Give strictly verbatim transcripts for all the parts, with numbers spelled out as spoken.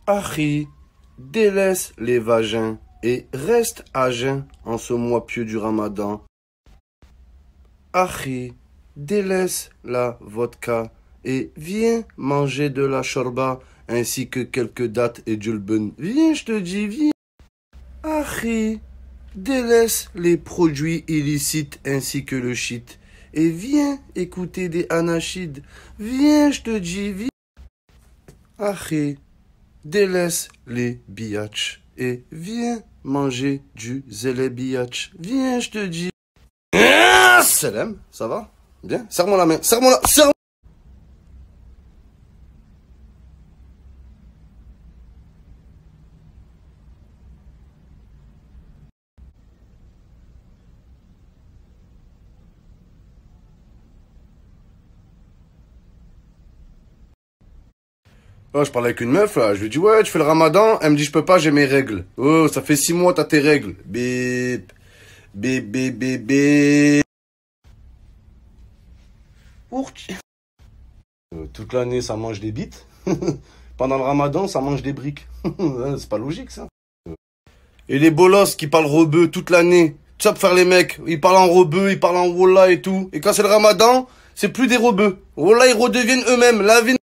Achi, délaisse les vagins et reste à jeun en ce mois pieux du Ramadan. Achi, délaisse la vodka et viens manger de la shorba ainsi que quelques dattes et djulben. Viens, je te dis, viens. Achi, délaisse les produits illicites ainsi que le shit et viens écouter des anachides. Viens, je te dis, viens. Achi, délaisse les biatch et viens manger du zélé biatch. Viens, je te dis. Salam, ça va? Bien? Serre-moi la main, serre-moi la... Serre Oh, je parlais avec une meuf, là. Je lui dis, ouais, tu fais le ramadan. Elle me dit, je peux pas, j'ai mes règles. Oh, ça fait six mois, t'as tes règles. Bip. Bip, bip, bip, bip. Euh, toute l'année, ça mange des bites. Pendant le ramadan, ça mange des briques. C'est pas logique, ça. Et les bolos qui parlent rebeu toute l'année. Tu sais, pour faire les mecs. Ils parlent en rebeu, ils parlent en wallah et tout. Et quand c'est le ramadan, c'est plus des rebeux. Wallah, ils redeviennent eux-mêmes. La vie.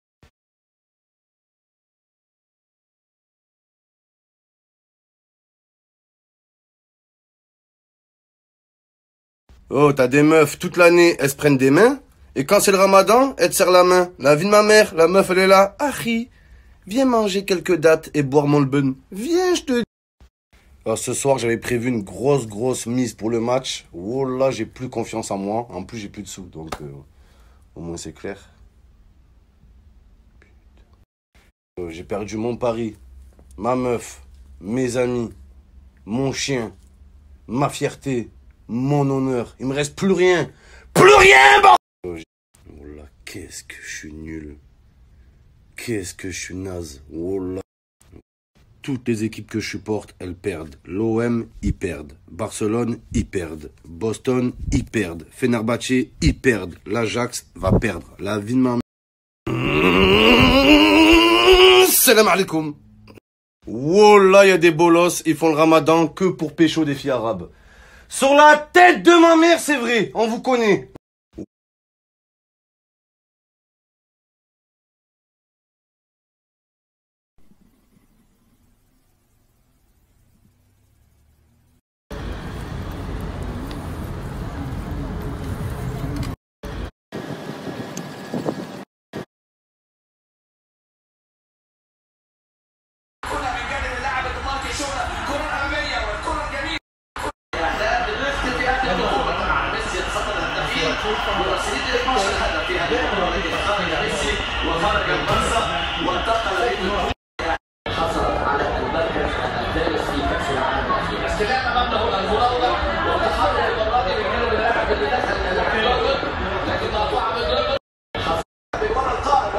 Oh, t'as des meufs, toute l'année, elles se prennent des mains. Et quand c'est le ramadan, elles te serrent la main. La vie de ma mère, la meuf, elle est là. Achi, viens manger quelques dattes et boire mon lben. Viens, je te dis. Alors, ce soir, j'avais prévu une grosse, grosse mise pour le match. Oh là, j'ai plus confiance en moi. En plus, j'ai plus de sous. Donc, euh, au moins, c'est clair. Euh, j'ai perdu mon pari, ma meuf, mes amis, mon chien, ma fierté, mon honneur. Il me reste plus rien. Plus rien, bordel! Oh là, qu'est-ce que je suis nul. Qu'est-ce que je suis naze. Oh là. Toutes les équipes que je supporte, elles perdent. L'O M, ils perdent. Barcelone, ils perdent. Boston, ils perdent. Fenerbahçe, ils perdent. L'Ajax va perdre. La vie de ma mère. Salam alaikum. Wallah, il y a des bolos, ils font le ramadan que pour pécho des filles arabes. Sur la tête de ma mère, c'est vrai, on vous connaît. وخرج البرصة وانتقل إلى حصلت على المركز الثالث في كأس العالم الأخير. استلام أمامه المراوغة وتحرر المرة دي من اللاعب اللي دخل اللاعب لكن مقطوعة من ضربة حصل بمرة القائم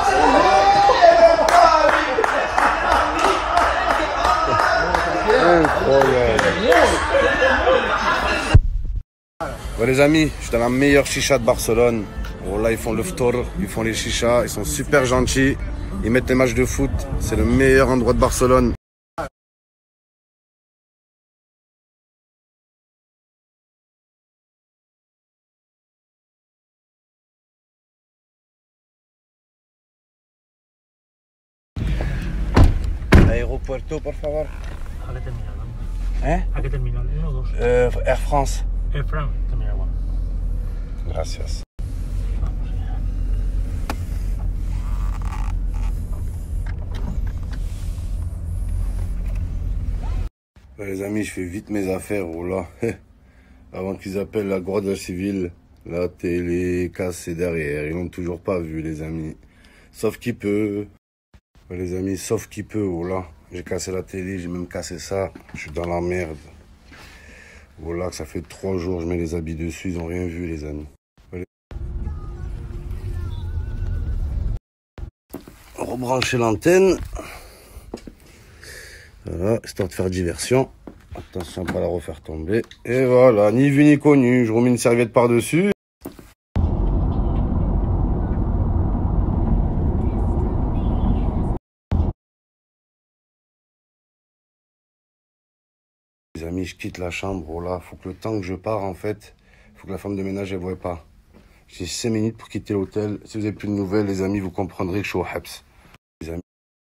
Bon les amis, je suis dans la meilleure chicha de Barcelone. Bon, là ils font le ftor, ils font les chichas, ils sont super gentils. Ils mettent les matchs de foot, c'est le meilleur endroit de Barcelone. Aeropuerto, por favor. ¿A qué terminal? ¿Eh? ¿A qué terminal? ¿Uno o dos? Euh, Air France. Air France, terminal uno. Gracias. Vamos allá. Ouais, les amis, je fais vite mes affaires, oh là. Avant qu'ils appellent la Guardia Civile, la télé cassée derrière. Ils n'ont toujours pas vu, les amis. Sauf qui peut. Ouais, les amis, sauf qui peut, oh là. J'ai cassé la télé, j'ai même cassé ça. Je suis dans la merde. Oh là, que ça fait trois jours, je mets les habits dessus, ils n'ont rien vu, les amis. Ouais, les... Rebrancher l'antenne. Voilà, histoire de faire diversion. Attention, pas la refaire tomber. Et voilà, ni vu ni connu. Je remets une serviette par-dessus. amis, je quitte la chambre. Voilà, faut que le temps que je pars, en fait, faut que la femme de ménage, elle ne voie pas. J'ai cinq minutes pour quitter l'hôtel. Si vous n'avez plus de nouvelles, les amis, vous comprendrez que je suis au Habs. Les amis.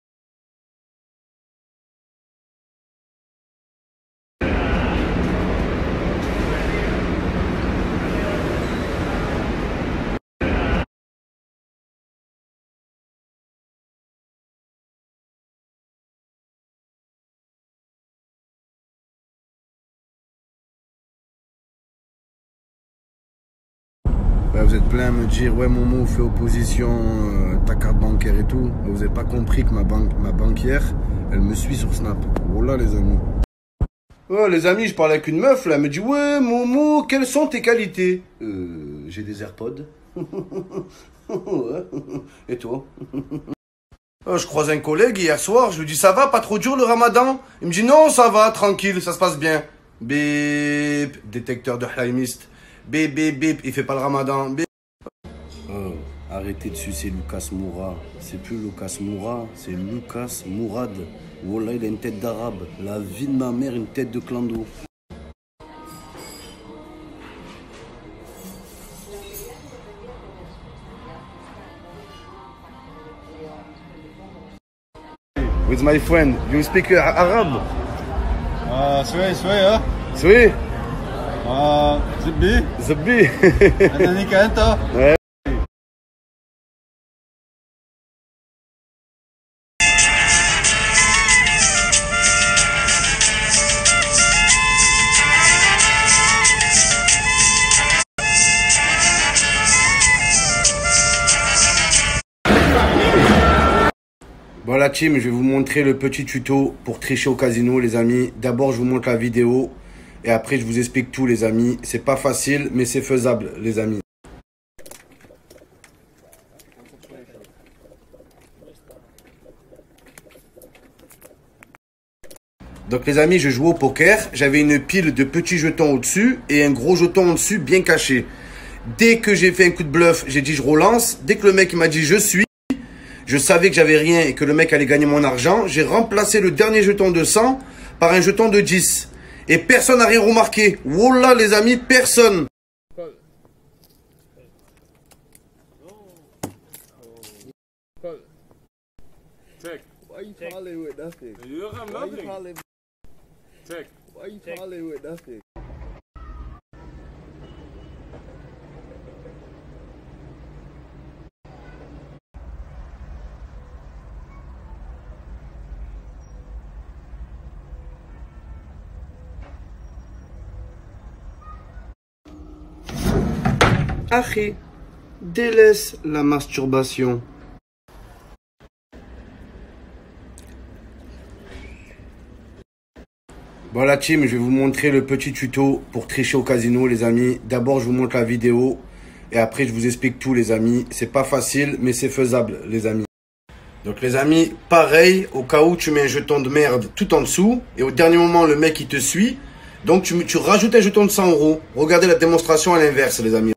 Bah, vous êtes plein à me dire, ouais Momo, fais opposition, euh, ta carte bancaire et tout. Vous n'avez pas compris que ma, banque, ma banquière, elle me suit sur Snap. Voilà les amis. Ouais les amis, je parlais avec une meuf là, elle me dit, ouais Momo, quelles sont tes qualités? Euh, j'ai des AirPods. Ouais. Et toi? Oh, je croise un collègue hier soir, je lui dis, ça va, pas trop dur le ramadan? Il me dit, non, ça va, tranquille, ça se passe bien. Bip, détecteur de haïmiste. Bip, bip, bip, il fait pas le ramadan. Bip. Oh, arrêtez de sucer Lucas Moura. C'est plus Lucas Moura, c'est Lucas Mourad. Wallah, il a une tête d'arabe. La vie de ma mère, une tête de clando. With my friend, you speak Arab? آه شوي شوي ها Oui. آه زبي زبي. أنا هيك أنت Bon la team, je vais vous montrer le petit tuto pour tricher au casino les amis. D'abord je vous montre la vidéo et après je vous explique tout les amis. C'est pas facile mais c'est faisable les amis. Donc les amis, je jouais au poker, j'avais une pile de petits jetons au-dessus et un gros jeton au-dessus bien caché. Dès que j'ai fait un coup de bluff, j'ai dit je relance. Dès que le mec m'a dit je suis, je savais que j'avais rien et que le mec allait gagner mon argent. J'ai remplacé le dernier jeton de cent par un jeton de dix. Et personne n'a rien remarqué. Wallah les amis, personne. Check. Why you calling with nothing? You don't have Why you nothing. calling? Check. Why you calling with nothing? Akhi, délaisse la masturbation. Bon la team, je vais vous montrer le petit tuto pour tricher au casino les amis. D'abord je vous montre la vidéo et après je vous explique tout les amis. C'est pas facile mais c'est faisable les amis. Donc les amis, pareil, au cas où tu mets un jeton de merde tout en dessous et au dernier moment le mec il te suit. Donc tu, tu rajoutes un jeton de cent euros. Regardez la démonstration à l'inverse les amis.